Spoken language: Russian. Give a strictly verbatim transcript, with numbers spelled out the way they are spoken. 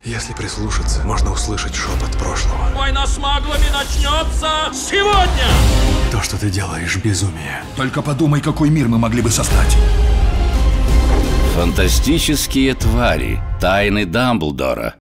Если прислушаться, можно услышать шепот прошлого. Война с маглами начнется сегодня! То, что ты делаешь, безумие. Только подумай, какой мир мы могли бы создать. Фантастические твари. Тайны Дамблдора.